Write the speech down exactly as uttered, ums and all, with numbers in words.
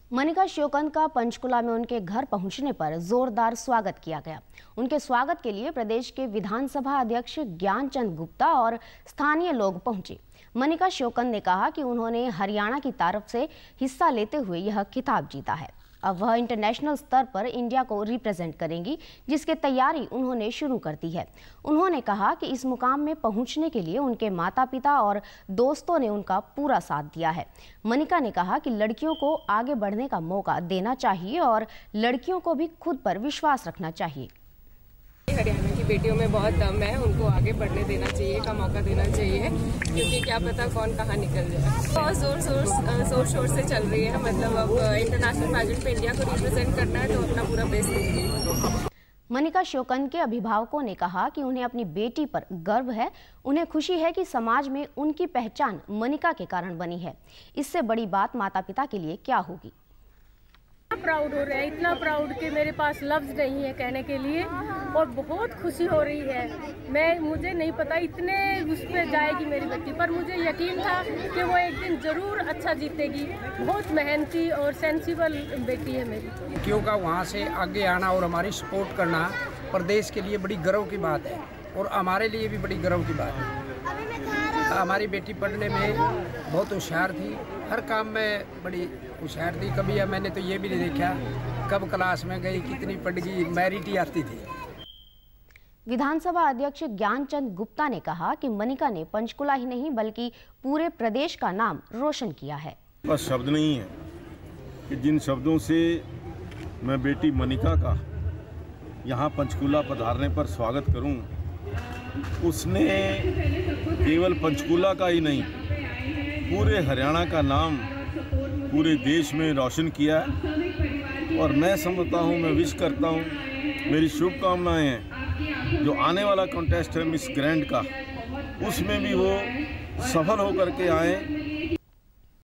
मनिका श्योकंद का पंचकुला में उनके घर पहुंचने पर जोरदार स्वागत किया गया। उनके स्वागत के लिए प्रदेश के विधानसभा अध्यक्ष ज्ञानचंद गुप्ता और स्थानीय लोग पहुंचे। मनिका श्योकंद ने कहा कि उन्होंने हरियाणा की तरफ से हिस्सा लेते हुए यह खिताब जीता है। अब वह इंटरनेशनल स्तर पर इंडिया को रिप्रेजेंट करेंगी, जिसकी तैयारी उन्होंने शुरू कर दी है। उन्होंने कहा कि इस मुकाम में पहुंचने के लिए उनके माता पिता और दोस्तों ने उनका पूरा साथ दिया है। मनिका ने कहा कि लड़कियों को आगे बढ़ने का मौका देना चाहिए और लड़कियों को भी खुद पर विश्वास रखना चाहिए। हरियाणा की बेटियों में बहुत दम है, उनको आगे बढ़ने देना चाहिए, का मौका देना चाहिए, क्योंकि क्या पता कौन कहाँ निकल जाए। बहुत जोर शोर जोर शोर से चल रही है। मतलब अब इंटरनेशनल पैजेंट पे इंडिया को रिप्रेजेंट करना है तो अपना पूरा बेस्ट देंगे। मनिका श्योकंद के अभिभावकों ने कहा कि उन्हें अपनी बेटी पर गर्व है। उन्हें खुशी है कि समाज में उनकी पहचान मनिका के कारण बनी है। इससे बड़ी बात माता पिता के लिए क्या होगी। प्राउड हो रहा है, इतना प्राउड कि मेरे पास लफ्ज नहीं है कहने के लिए, और बहुत खुशी हो रही है। मैं मुझे नहीं पता इतने उस पर जाएगी मेरी बेटी, पर मुझे यकीन था कि वो एक दिन जरूर अच्छा जीतेगी। बहुत मेहनती और सेंसिबल बेटी है मेरी। क्यों का वहाँ से आगे आना और हमारी सपोर्ट करना प्रदेश के लिए बड़ी गर्व की बात है और हमारे लिए भी बड़ी गर्व की बात है। हमारी बेटी पढ़ने में बहुत होशियार थी, हर काम में बड़ी होशियार थी। कभी मैंने तो ये भी नहीं देखा कब क्लास में गई, कितनी पढ़ गई, मेरिट ही आती थी। विधानसभा अध्यक्ष ज्ञानचंद गुप्ता ने कहा कि मनिका ने पंचकुला ही नहीं बल्कि पूरे प्रदेश का नाम रोशन किया है। बस शब्द नहीं है कि जिन शब्दों से मैं बेटी मनिका का यहाँ पंचकुला पधारने पर स्वागत करूं, उसने केवल पंचकुला का ही नहीं पूरे हरियाणा का नाम पूरे देश में रोशन किया है। और मैं समझता हूं, मैं विश करता हूं, मेरी शुभकामनाएं हैं जो आने वाला कॉन्टेस्ट है मिस ग्रैंड का, उसमें भी वो सफल होकर के आए